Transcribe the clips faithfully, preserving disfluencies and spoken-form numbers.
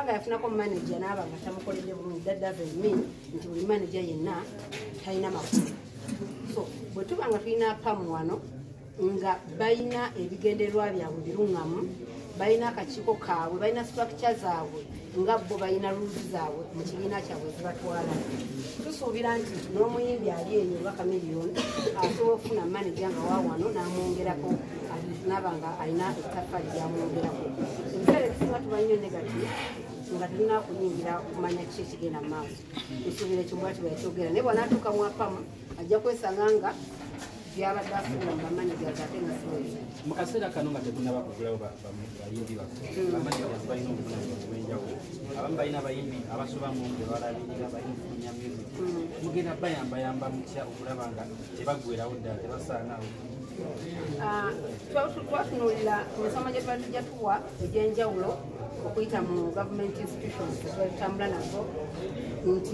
kubanga yafunako manager n'aba nga tamukoledde bulungi, that doesn't mean nti buli manager yenna talina makulu. So bwe tuba nga tulina pamu wano nga balina ebigendererwa byabwe birungamu, balina akakiiko kaabwe, balina structure zaabwe nga bo balina rules zaabwe mu kibiina kyabwe zibatwala. Tusuubira nti n'omuyimbi ali eyo oba Chameleone asobola okufuna manager nga waawano n'amwongerako naba nga alina ettaffaali lyamwongerako. Ebiseera ebisinga tuba nnyo negative nga tulina okuyingira okumanya kiki ekigenda mu maaso. Tusuubira ekyo bwati bwe yakyogera naye bw'anaatuuka mu apamu ajja kwesanga nga byabadde afuula mu bamanagers ate nga siwezi. Mu kaseera kano nga tetunnaba kugulawo bayimbi baffe bamanagers balina obuvunaanyizibwa obw'enjawulo. Abamu balina abayimbi abasobamu nga balabirira balina okufunya music. Mugenda bayambayamba mutya okulaba nga tebaggweerawo ddala tebasaanawo? Twatunuulira emisomo gye twali tujja tuwa egy'enjawulo okuyita mu government institutions twetambula nazo nti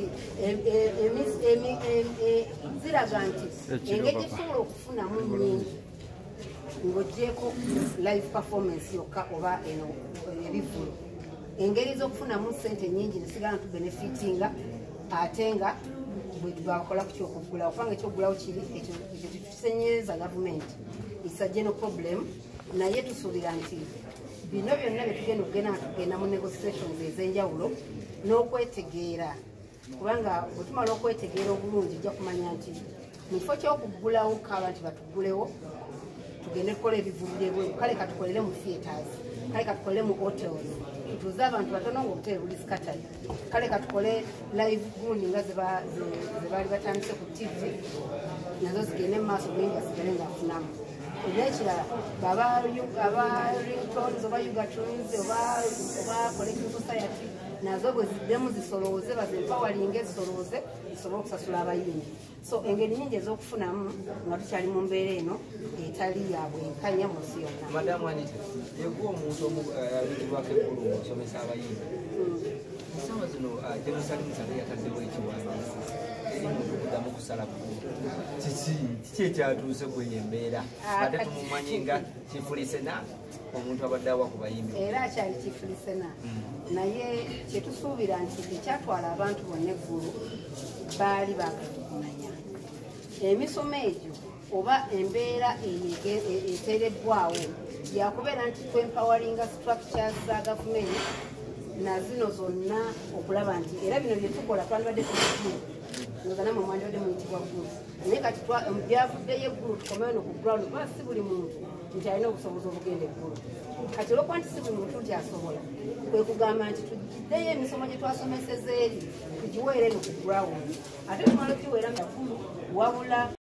ziraga nti engeri gyetusobola okufunamu nnyingi ng'oggyeko live performance yokka oba eno ebivulu, engeri z'okufunamu ssente nnyingi nesigala tubenefitinga ate nga bwe twakola ku kyokuggulawo kubanga ekyoggulawo kiri ekyo kitusenyeeza gavumenti is a general problem. Naye tusuubira nti bino byonna bye tugenda okugenda nga tugenda mu negotiations ez'enjawulo n'okwetegeera, kubanga bwe tumala okwetegeera obulungi ojja kumanya nti mu kifo ky'okuggulawo kaba nti batuggulewo tugende tukola ebivulu byebweru, kale katukolere mu theatres, kale katukolere mu hotels, tutuuze abantu batono ng'obutebe buli scattered, kale katukole live gundi nga ze baali batandise ku T V nazo zigende mu maaso buli ngasigale ng'afunamu. Ekirala aba ringtones oba yugatons oba collective society nazo bwe ziddemu zisolooze bazimpawalinga ezisolooze zisobole okusasula abayimbi. So engeri nnyingi ez'okufunamu nga tukyali mu mbeera eno etali ya bwenkanya mu nsi yonna. Madamu Anita, yekuwa omuntu ayitibwako ekkulu okusomesa abayimbi. Essaawa zino Jerusalem Sale yataddewo ekiwandiisi eri muntu okuddamu kusala kkulu. Kiki kiki ekyatuuse kwenyo embeera ate tumumanyi nga kifulisena omuntu abadde awa ku bayimbi era akyali kifulisena naye kyetusuubira nti ekyatwala abantu bonna eggulu baali bakumanya emisomo egyo oba embeera eteerebbwawo yakubeera nti twempawalinga structures za gavumenti na zino zonna okulaba nti era bino bye tukola twandibadde tukikimu nga namwe mwandibadde muyitibwa ggulu naye kati byavuddeyo eggulu tukomewo no ku ground kuba si buli muntu nti alina obusobozi obugenda eggulu. Kati olwokuba nti si buli muntu nti asobola kwe kugamba nti tugiddeyo emisomo gye twasomeseza eri tugiweere no ku ground ate tumala okiweera nga ggulu wabula